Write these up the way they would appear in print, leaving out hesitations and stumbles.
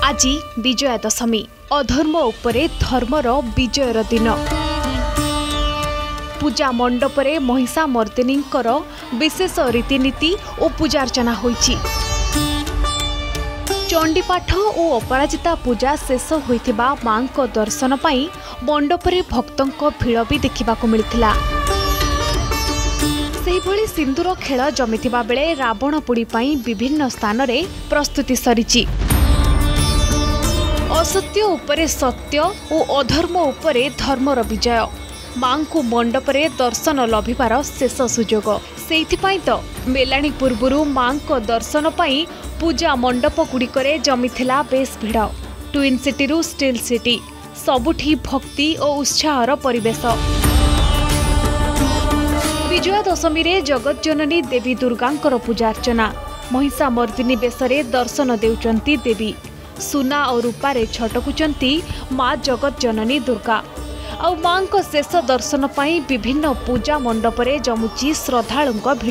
आज विजया दशमी अधर्म उपरे धर्मर विजयर दिन। पूजा मंडपरे महिषा मर्दिनींकर विशेष रीतिनीति और पूजार्चना होईछि। चंडीपाठ और अपराजिता पूजा शेष होइथिबा मांको दर्शन पाई मंडपरे भक्तों भीड़ भी देखा मिलता। सेहिभଳି सिंदूर खेल जमिथिबा बेले रावण पोड़ी पाई विभिन्न स्थान रे प्रस्तुति सरीछि। असत्य उपरे सत्य और अधर्म उपरे धर्मर विजय। मां को मंडपरे दर्शन लभिबार शेष सुजोग। सेइथिपाई तो मेलाणी पूर्वरु मां को दर्शन पाई पूजा मंडप गुड़िकरे जमिथिला बेस भिड़। ट्विन सिटी स्टील सिटी सबुठी भक्ति और उत्साहर परिवेश। विजया दशमी रे जगत जननी देवी दुर्गांकर पूजार्चना। महिषा मर्दिनी बेसरे दर्शन देउचंती देवी। सुना और रूपारे छटकुचंती माँ जगत जननी दुर्गा। आउ मां को शेष दर्शन पाई विभिन्न पूजा मंडपरे जमुची श्रद्धालुंक भिड़।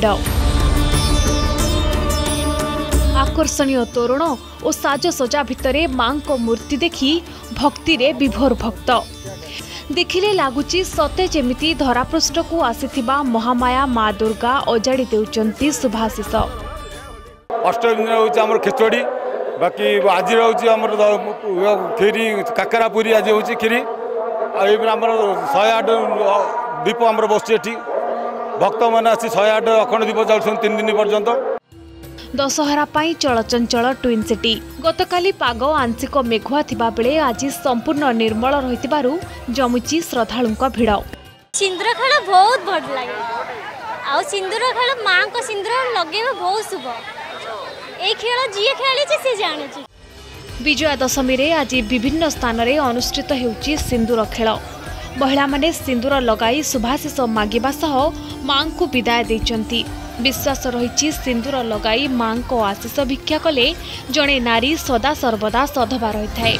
आकर्षणीय तोरण और साजसजा भितरे मां को मूर्ति देखी भक्ति रे विभोर भक्त। देखिले लागुची सते जेमिति धरापृष्ठ को आसीथिबा महामाया माँ दुर्गा अजाड़ी देउचंती शुभाशीष। अष्टमी दिन होची हमर खिचड़ी। बाकी आज रोचे आम खीरी काकरा पूरी आज हूँ खीरी आम 108 दीप आम बस भक्त मैंने आसी 108 अखंड दीप चलुन 3 दिन पर्यंत। दशहरा पाई चलचंचल ट्विन सिटी। गतकाली पाग आंशिक मेघुआ थिबा बेले आज संपूर्ण निर्मल रहितिबारु जमुची श्रद्धालुंक भिड़। सिंदूर खेल बहुत भल लगे। आ सिंदूर खेल मां को सिंदूर लगेबा बहुत शुभ। ए खेल जी खेली से जाने। विजया दशमी रे आज विभिन्न स्थान रे अनुष्ठित हेउची सिंदूर खेल। महिला माने सिंदूर लगाई शुभाशीष मागिबा सह मां को विदाय दैचंती। विश्वास रहिछि सिंदूर लगाई मां को आशीष भिक्षा कले जणे नारी सदा सर्वदा सधबा रहिथाय।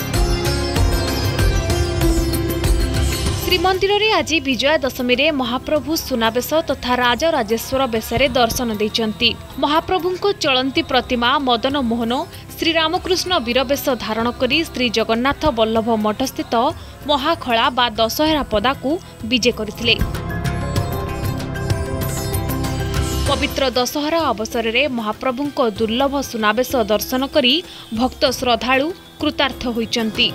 श्रीमंदिर रे आज विजया दशमी रे महाप्रभु सुनावेश तथा राजराजेश्वर बेसरे दर्शन देइचंती। महाप्रभुंको चलंती प्रतिमा मदन मोहन श्रीरामकृष्ण वीरवेश धारण करी श्री जगन्नाथ वल्लभ मठ स्थित महाखला बा दशहरा पदाकू विजे करथिले। पवित्र दशहरा अवसर में महाप्रभुंको दुर्लभ सुनावेश दर्शन करी भक्त श्रद्धालु कृतार्थ होइचंती।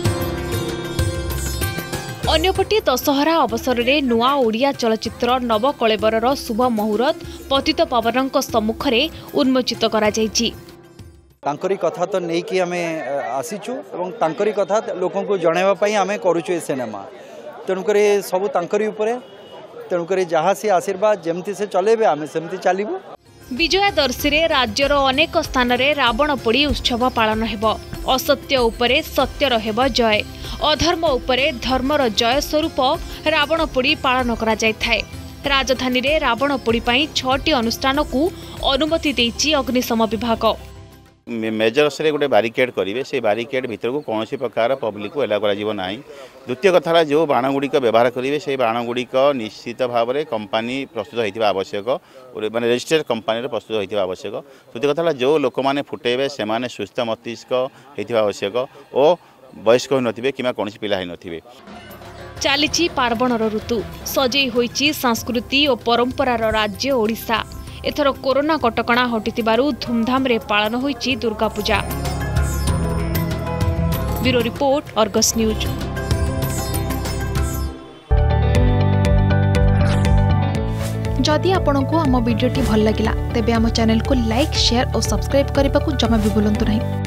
अन्यपटे दशहरा अवसर में नुआ ओडिया चलचित्र नवकलेबरर शुभ मुहूर्त पतित पावनक सम्मुख में उन्मोचित करा जायछि। तांकरी कथा तो नहीं कि आमे आसीचु एवं तांकरी कथा लोकों को जणाइबा पई आमे करूछु ए सिनेमा। तेणुकर सब तांकरी उपरे तेणुकर जहाँ से आशीर्वाद जमती से चलेबे आमे सेमती चलिबो। विजया दर्शी रे राज्यर अनेक स्थान रे रावण पोड़ी उत्सव पालन हेबो। असत्य उपरे सत्यर हेबो जय। अधर्म उपरे धर्मर जय स्वरूप रावण पोड़ी पालन करा जाय थाए। राजधानी रे रावण पोड़ी पई 6टी अनुष्ठान को अनुमति देछि अग्निशम विभाग। मेजर से गोटे बारिकेड करेंगे से बारिकेड भीतर को कौन प्रकार पब्लिक को एला करा। द्वितीय कथा जो बाण गुड़िक व्यवहार करेंगे से बाण गुड़िक निश्चित भाव में कंपानी प्रस्तुत होता आवश्यक माने रजिस्टर्ड कंपानी प्रस्तुत होता आवश्यक। तृतीय कथा जो लोक मैंने फुटेबे से सुस्थ मस्तिष्क होता आवश्यक और वयस्क हो नथिबे किमा कौन पिला हो नथिबे। चलीछि पार्वणर ऋतु सजई होइछि संस्कृति और परंपरार राज्य ओडिशा। एथर कोरोना कटकणा हटिथिबारु धूमधाम रे पालन होइछि Durga Puja. Bureau report Argus news. जदि आपंक आम भिडी भल लगा तेब आम चैनल को लाइक शेयर और सब्सक्राइब करने को जमा भी भूलु नहीं।